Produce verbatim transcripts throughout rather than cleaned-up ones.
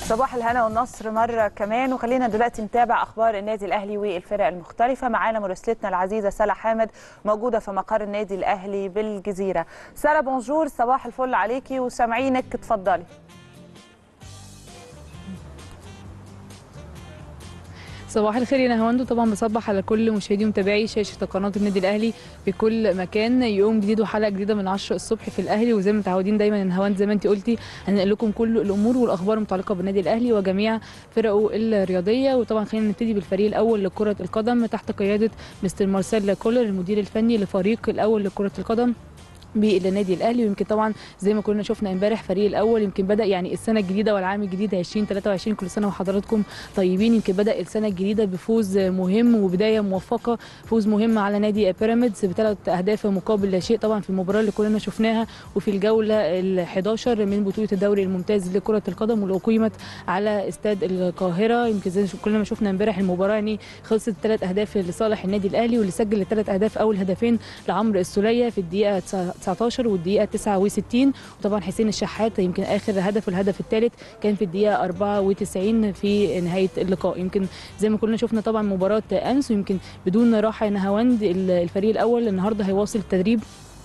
صباح الهنا والنصر مرة كمان، وخلينا دلوقتي نتابع أخبار النادي الأهلي والفرق المختلفة. معانا مراسلتنا العزيزة سلا حامد موجودة في مقر النادي الأهلي بالجزيرة. سلا بونجور، صباح الفل عليكي وسامعينك، اتفضلي. صباح الخير يا نهاوند، طبعا بصبح على كل مشاهدي ومتابعي شاشه قناه النادي الاهلي في كل مكان. يوم جديد وحلقه جديده من عشرة الصبح في الاهلي، وزي ما متعودين دايما يا نهاوند زي ما انت قلتي هننقل لكم كل الامور والاخبار المتعلقه بالنادي الاهلي وجميع فرقه الرياضيه. وطبعا خلينا نبتدي بالفريق الاول لكره القدم تحت قياده مستر مارسيل كولر المدير الفني لفريق الاول لكره القدم بالنادي الاهلي. ويمكن طبعا زي ما كنا شفنا امبارح فريق الاول يمكن بدا يعني السنه الجديده والعام الجديد ألفين وثلاثة وعشرين، كل سنه وحضراتكم طيبين. يمكن بدا السنه الجديده بفوز مهم وبدايه موفقه، فوز مهم على نادي بيراميدز بثلاث اهداف مقابل لا شيء طبعا في المباراه اللي كلنا شفناها وفي الجوله الحادية عشرة من بطوله الدوري الممتاز لكره القدم واللي اقيمت على استاد القاهره. يمكن زي كلنا ما شفنا امبارح المباراه يعني خلصت ثلاث اهداف لصالح النادي الاهلي، واللي سجل الثلاث اهداف اول هدفين لعمرو السوليه في الدقيقه تسعة عشر والدقيقه تسعة وستين، وطبعا حسين الشحات يمكن اخر هدف والهدف الثالث كان في الدقيقه أربعة وتسعين في نهايه اللقاء. يمكن زي ما كلنا شفنا طبعا مباراه امس، ويمكن بدون راحه نهاوند الفريق الاول النهارده هيواصل التدريب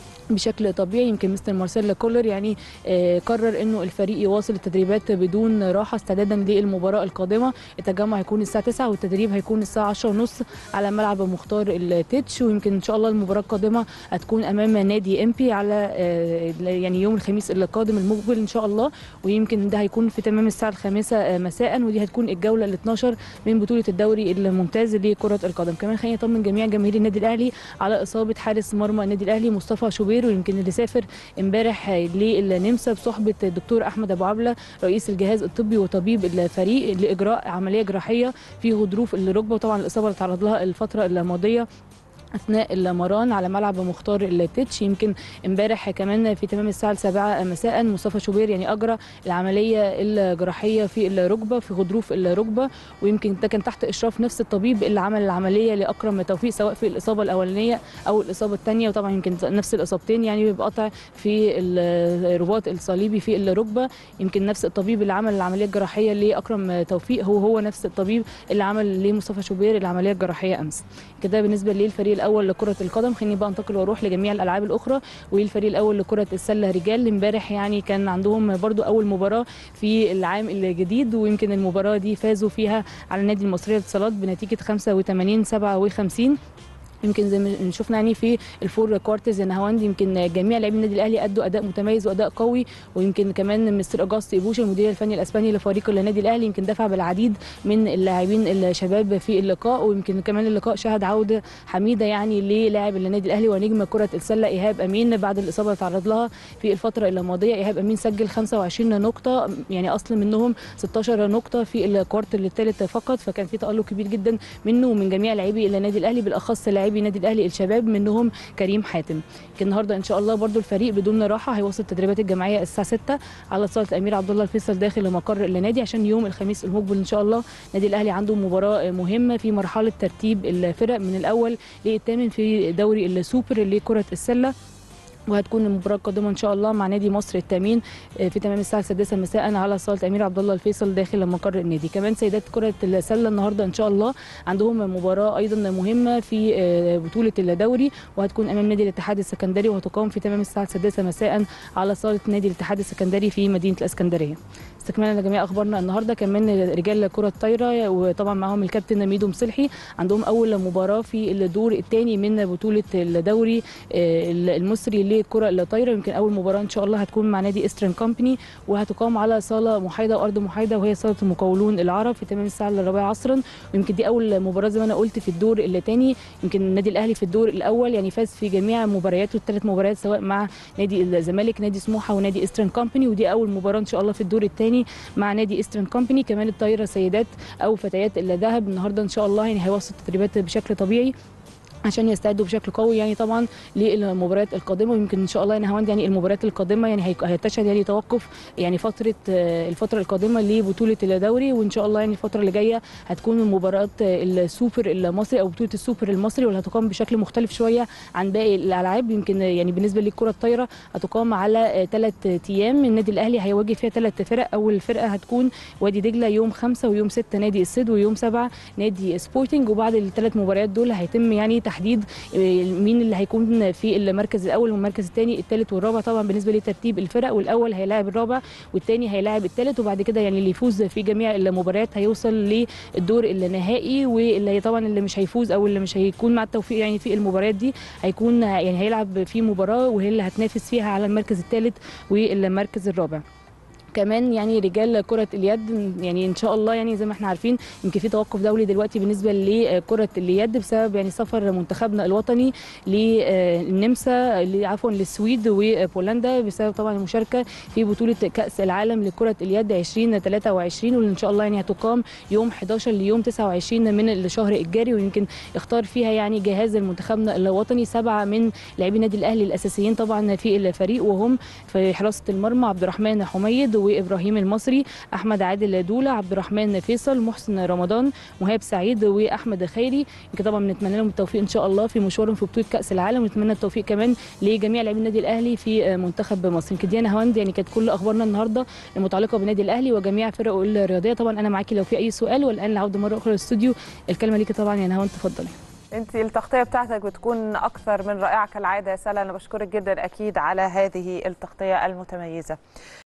بشكل طبيعي. يمكن مستر مارسيل كولر يعني آه قرر انه الفريق يواصل التدريبات بدون راحه استعدادا للمباراه القادمه. التجمع هيكون الساعه تسعة والتدريب هيكون الساعه عشرة وثلاثين على ملعب مختار التتش. ويمكن ان شاء الله المباراه القادمه هتكون امام نادي امبي على آه يعني يوم الخميس القادم المقبل ان شاء الله، ويمكن ده هيكون في تمام الساعه الخامسة مساء، ودي هتكون الجوله ال اثناشر من بطوله الدوري الممتاز لكره القدم. كمان خلينا نطمن جميع جماهير النادي الاهلي على اصابه حارس مرمى النادي الاهلي مصطفى شوبير، ويمكن اللي سافر امبارح للنمسا بصحبه الدكتور احمد ابو عبله رئيس الجهاز الطبي وطبيب الفريق لاجراء عمليه جراحيه في غضروف الركبه. وطبعا الاصابه اللي تعرض لها الفتره الماضيه اثناء المران على ملعب مختار التتش. يمكن امبارح كمان في تمام الساعه السابعة مساء مصطفى شوبير يعني اجرى العمليه الجراحيه في الركبه في غضروف الركبه، ويمكن ده كان تحت اشراف نفس الطبيب اللي عمل العمليه لاكرم توفيق سواء في الاصابه الاولانيه او الاصابه الثانيه، وطبعا يمكن نفس الاصابتين يعني بقطع في الرباط الصليبي في الركبه. يمكن نفس الطبيب اللي عمل العمليه الجراحيه لاكرم توفيق هو هو نفس الطبيب اللي عمل لمصطفى شوبير العمليه الجراحيه امس. كده بالنسبه للفريق الاول لكره القدم. خليني بقى انتقل واروح لجميع الالعاب الاخرى. والفريق الاول لكره السله رجال امبارح يعني كان عندهم برضو اول مباراه في العام الجديد، ويمكن المباراه دي فازوا فيها على النادي المصري للاتصالات بنتيجه خمسة وثمانين سبعة وخمسين. يمكن زي ما شفنا يعني في الفور كوارترز نهاوند يمكن جميع لاعبي النادي الاهلي ادوا اداء متميز واداء قوي، ويمكن كمان مستر اجاست ايبوش المدير الفني الاسباني لفريق النادي الاهلي يمكن دفع بالعديد من اللاعبين الشباب في اللقاء. ويمكن كمان اللقاء شهد عوده حميده يعني للاعب النادي الاهلي ونجم كره السله ايهاب امين بعد الاصابه اللي تعرض لها في الفتره الماضيه. ايهاب امين سجل خمسة وعشرين نقطه يعني اصل منهم ستة عشر نقطه في الكوارتر الثالث فقط، فكان في تالق كبير جدا منه ومن جميع لاعبي النادي الاهلي بالاخص لاعبي النادي الاهلي الشباب منهم كريم حاتم. النهارده ان شاء الله برضو الفريق بدون راحه هيواصل التدريبات الجماعيه الساعه ستة على صاله الامير عبد الله الفيصل داخل مقر النادي، عشان يوم الخميس المقبل ان شاء الله النادي الاهلي عنده مباراه مهمه في مرحله ترتيب الفرق من الاول للثامن في دوري السوبر لكره السله، وهتكون المباراه القادمه ان شاء الله مع نادي مصر التامين في تمام الساعه السادسة مساء على صاله الامير عبد الله الفيصل داخل مقر النادي. كمان سيدات كره السله النهارده ان شاء الله عندهم مباراه ايضا مهمه في بطوله الدوري، وهتكون امام نادي الاتحاد السكندري وهتقام في تمام الساعه السادسة مساء على صاله نادي الاتحاد السكندري في مدينه الاسكندريه. استكمالا لجميع اخبارنا النهارده كمان رجال كره الطايره وطبعا معاهم الكابتن ميدو مصلحي عندهم اول مباراه في الدور الثاني من بطوله الدوري المصري للكره الطايره. يمكن اول مباراه ان شاء الله هتكون مع نادي ايسترن كومباني وهتقام على صاله محايده وارض محايده وهي صاله المقاولون العرب في تمام الساعه الرابعه عصرا. ويمكن دي اول مباراه زي ما انا قلت في الدور الثاني. يمكن النادي الاهلي في الدور الاول يعني فاز في جميع مبارياته الثلاث مباريات سواء مع نادي الزمالك نادي سموحه ونادي ايسترن كومباني، ودي اول مباراه ان شاء الله في الدور الثاني مع نادي ايسترن كومباني. كمان الطايره سيدات او فتيات الذهب النهارده ان شاء الله يعني هيواصل التدريبات بشكل طبيعي عشان يستعدوا بشكل قوي يعني طبعا للمباريات القادمه. ويمكن ان شاء الله يا نهاوند يعني المباريات القادمه يعني هتشهد يعني توقف يعني فتره الفتره القادمه لبطوله الدوري، وان شاء الله يعني الفتره اللي جايه هتكون مباراه السوبر المصري او بطوله السوبر المصري، واللي هتقام بشكل مختلف شويه عن باقي الالعاب. يمكن يعني بالنسبه للكره الطايره هتقام على ثلاث ايام، النادي الاهلي هيواجه فيها ثلاث فرق. اول فرقه هتكون وادي دجله يوم خمسة، ويوم ستة نادي الصيد، ويوم سبعة نادي سبورتنج. وبعد الثلاث مباريات دول هيتم يعني تحديد مين اللي هيكون في المركز الاول والمركز الثاني الثالث والرابع طبعا بالنسبه لترتيب الفرق، والاول هيلاعب الرابع والثاني هيلاعب الثالث، وبعد كده يعني اللي يفوز في جميع المباريات هيوصل للدور النهائي، واللي طبعا اللي مش هيفوز او اللي مش هيكون مع التوفيق يعني في المباريات دي هيكون يعني هيلعب في مباراه وهي اللي هتنافس فيها على المركز الثالث والمركز الرابع. كمان يعني رجال كرة اليد يعني ان شاء الله يعني زي ما احنا عارفين يمكن في توقف دولي دلوقتي بالنسبة لكرة اليد بسبب يعني سفر منتخبنا الوطني للنمسا عفوا للسويد وبولندا بسبب طبعا المشاركة في بطولة كأس العالم لكرة اليد ألفين وثلاثة وعشرين، واللي ان شاء الله يعني هتقام يوم حداشر ليوم تسعة وعشرين من الشهر الجاري. ويمكن اختار فيها يعني جهاز المنتخبنا الوطني سبعة من لاعبي النادي الاهلي الاساسيين طبعا في الفريق، وهم في حراسة المرمى عبد الرحمن حميد وابراهيم المصري، احمد عادل دوله، عبد الرحمن فيصل، محسن رمضان، مهاب سعيد واحمد خيري. يمكن طبعا بنتمنى لهم التوفيق ان شاء الله في مشوارهم في بطوله كاس العالم، ونتمنى التوفيق كمان لجميع لاعبي النادي الاهلي في منتخب مصر. يمكن دي نهاوند يعني كانت كل اخبارنا النهارده المتعلقه بالنادي الاهلي وجميع فرقه الرياضيه. طبعا انا معاكي لو في اي سؤال، والان العوده مره اخرى للاستوديو، الكلمه ليكي طبعا يا نهاوند، تفضلي. انت التغطيه بتاعتك بتكون اكثر من رائعه كالعاده يا سلا، انا بشكرك جدا اكيد على هذه التغطيه المتميزه.